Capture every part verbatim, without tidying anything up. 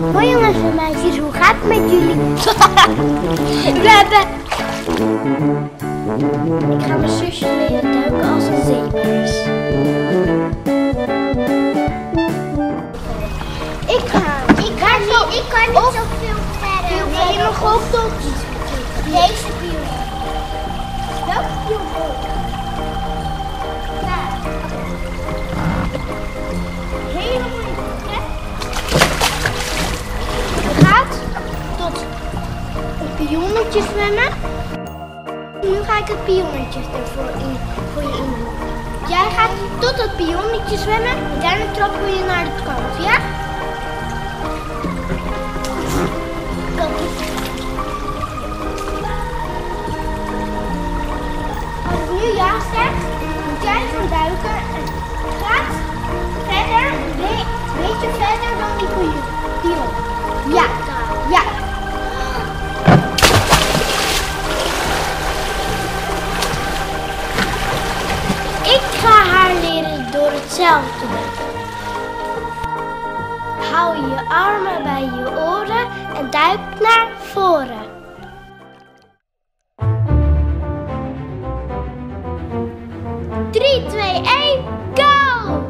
Hoi jongens en meisjes, hoe gaat het met jullie? We hebben... Ik ga mijn zusje leren duiken als een zeemeis. Ik ga... Ik kan niet, ik kan niet zoveel verder. Nee, je mag ook tot deze pion. Welke pion? Ja. Hele moeilijk, hè? Je gaat tot een pionnetje zwemmen. Nu ga ik het pionnetje ervoor in, voor je in doen. Jij gaat tot het pionnetje zwemmen en daarna trappen we je naar de kant, ja? Kom. Als ik nu ja zeg, moet jij gaan duiken en gaat verder, een beetje verder dan die pion. Ja, ja. Ik ga haar leren door het zelf te doen. Hou je armen bij je oren en duik naar voren. drie, twee, één, go!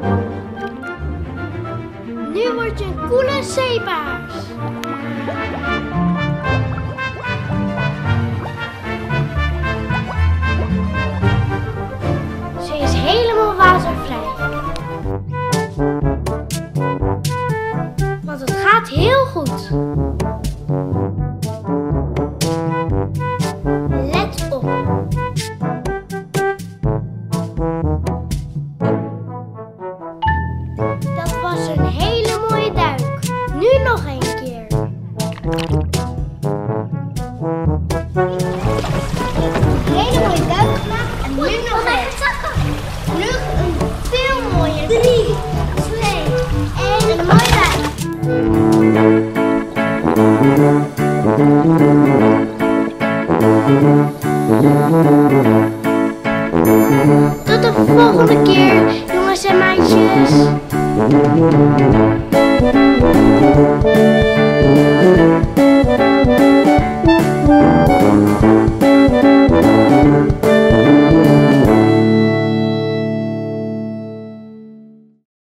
Nu word je een coole zeebaars. Ze is helemaal watervrij. Want het gaat heel goed. Let op. Dat was een hele mooie duik. Nu nog een keer. Hele mooie duik gemaakt en nu nog een. Nu een veel mooier. drie, twee, één. Een mooie duik. Tot de volgende keer, jongens en meisjes.